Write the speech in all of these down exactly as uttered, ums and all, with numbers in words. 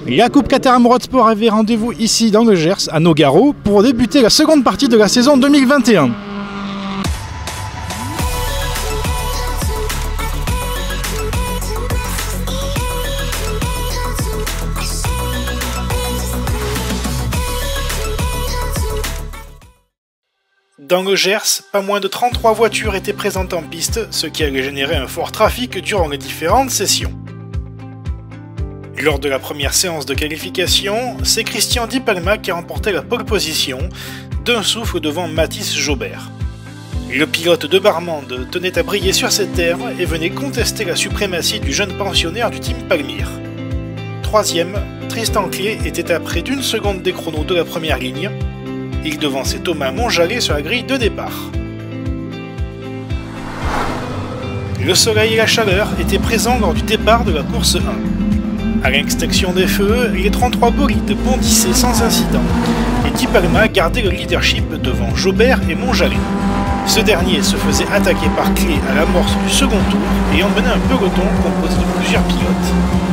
La Coupe Caterham Road Sport avait rendez-vous ici dans le Gers, à Nogaro, pour débuter la seconde partie de la saison deux mille vingt et un. Dans le Gers, pas moins de trente-trois voitures étaient présentes en piste, ce qui allait générer un fort trafic durant les différentes sessions. Lors de la première séance de qualification, c'est Christian Di Palma qui a remporté la pole position, d'un souffle devant Mathis Jaubert. Le pilote de Barmande tenait à briller sur ses terres et venait contester la suprématie du jeune pensionnaire du team Palmyre. Troisième, Tristan Clé était à près d'une seconde des chronos de la première ligne. Il devançait Thomas Monjallet sur la grille de départ. Le soleil et la chaleur étaient présents lors du départ de la course un. À l'extinction des feux, les trente-trois bolides bondissaient sans incident, et Di Palma gardait le leadership devant Jaubert et Monjallet. Ce dernier se faisait attaquer par Clé à l'amorce du second tour et emmenait un peloton composé de plusieurs pilotes.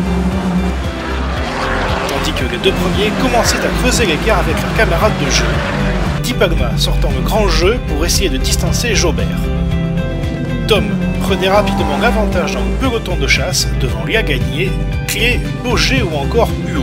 Tandis que les deux premiers commençaient à creuser l'écart avec leurs camarades de jeu, Di Palma sortant le grand jeu pour essayer de distancer Jaubert. Tom prenait rapidement l'avantage dans le peloton de chasse devant Léa Gagné, Clé, Boger ou encore Huot.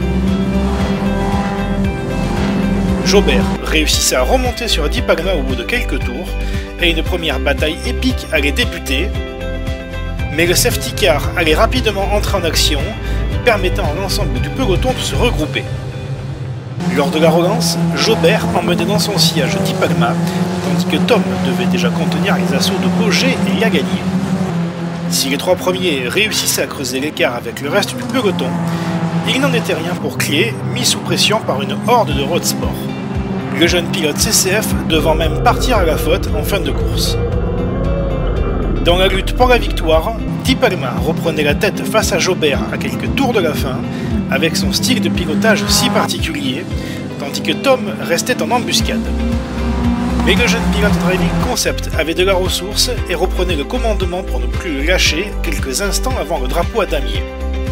Jaubert réussissait à remonter sur Di Palma au bout de quelques tours et une première bataille épique allait débuter, mais le safety car allait rapidement entrer en action, permettant à l'ensemble du peloton de se regrouper. Lors de la relance, Jaubert emmenait dans son sillage Di Palma, tandis que Tom devait déjà contenir les assauts de Boger et Léa Gagné. Si les trois premiers réussissaient à creuser l'écart avec le reste du peloton, il n'en était rien pour Clé, mis sous pression par une horde de road sport. Le jeune pilote C C F devant même partir à la faute en fin de course. Dans la lutte pour la victoire, Di Palma reprenait la tête face à Jaubert à quelques tours de la fin, avec son style de pilotage si particulier, tandis que Tom restait en embuscade. Mais le jeune pilote Driving Concept avait de la ressource et reprenait le commandement pour ne plus le lâcher quelques instants avant le drapeau à damier.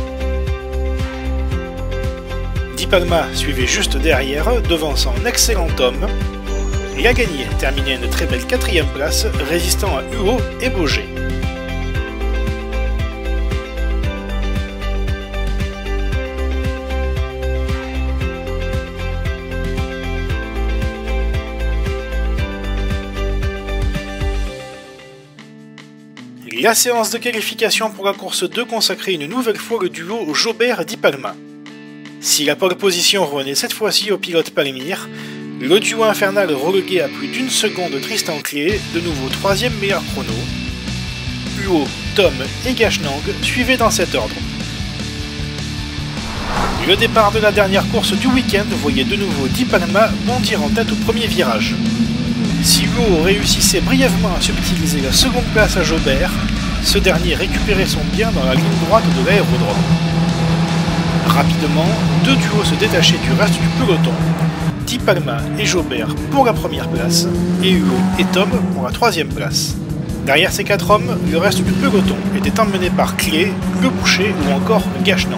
Di Palma suivait juste derrière, devançant un excellent Tom. Il a gagné, terminé une très belle quatrième place, résistant à Huot et Boger. La séance de qualification pour la course deux consacrait une nouvelle fois le duo Jaubert-Di Palma. Si la pole position revenait cette fois-ci au pilote Palmyre, le duo infernal relégué à plus d'une seconde Tristan Clé, de nouveau troisième meilleur chrono. Huot, Tom et Gashnang suivaient dans cet ordre. Le départ de la dernière course du week-end voyait de nouveau Di Palma bondir en tête au premier virage. Si Huot réussissait brièvement à subtiliser la seconde place à Jaubert, ce dernier récupérait son bien dans la ligne droite de l'aérodrome. Rapidement, deux duos se détachaient du reste du peloton, Di Palma et Jaubert pour la première place, et Huot et Tom pour la troisième place. Derrière ces quatre hommes, le reste du peloton était emmené par Clé, Le Boucher ou encore Gashnang.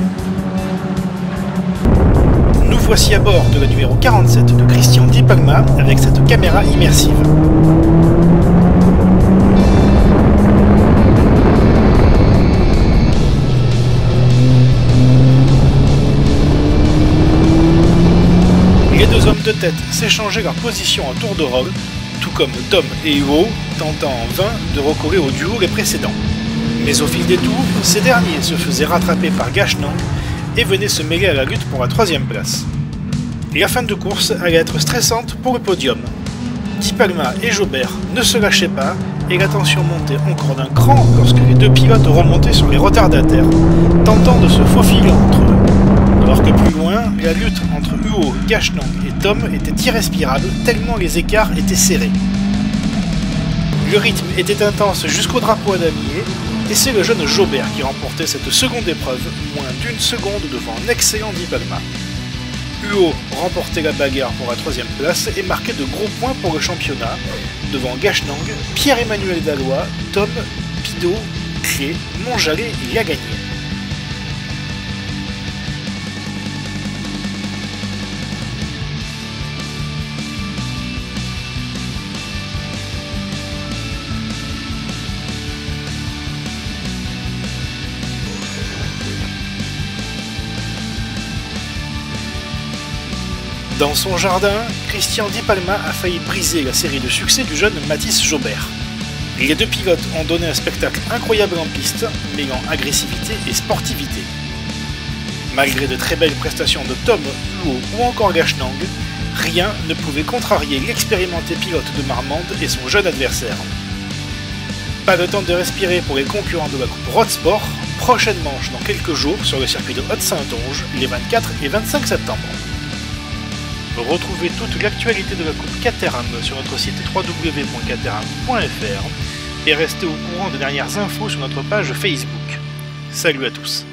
Nous voici à bord de la numéro quarante-sept de Christian Di Palma avec cette caméra immersive. Les deux hommes de tête s'échangeaient leur position en tour de rôle, tout comme Tom et Huot, tentant en vain de recoller au duo les précédents. Mais au fil des tours, ces derniers se faisaient rattraper par Gashnang et venaient se mêler à la lutte pour la troisième place. La fin de course allait être stressante pour le podium. Di Palma et Jaubert ne se lâchaient pas et la tension montait encore d'un cran lorsque les deux pilotes remontaient sur les retardataires, tentant de se faufiler entre eux. Alors que plus loin, la lutte entre Huot, Gashnang et Tom était irrespirable tellement les écarts étaient serrés. Le rythme était intense jusqu'au drapeau à damier, et c'est le jeune Jaubert qui remportait cette seconde épreuve, moins d'une seconde devant un excellent Di Palma. Huot remportait la bagarre pour la troisième place et marquait de gros points pour le championnat, devant Gashnang, Pierre-Emmanuel Dallois, Tom, Pido, Clé, Monjallet et Léa Gagné. Dans son jardin, Christian Di Palma a failli briser la série de succès du jeune Mathis Jaubert. Les deux pilotes ont donné un spectacle incroyable en piste, mêlant agressivité et sportivité. Malgré de très belles prestations de Tom, Luo ou encore Gashnang, rien ne pouvait contrarier l'expérimenté pilote de Marmande et son jeune adversaire. Pas de temps de respirer pour les concurrents de la Coupe Roadsport, prochaine manche dans quelques jours sur le circuit de Haute-Saintonge, les vingt-quatre et vingt-cinq septembre. Retrouvez toute l'actualité de la Coupe Caterham sur notre site w w w point caterham point f r et restez au courant des dernières infos sur notre page Facebook. Salut à tous.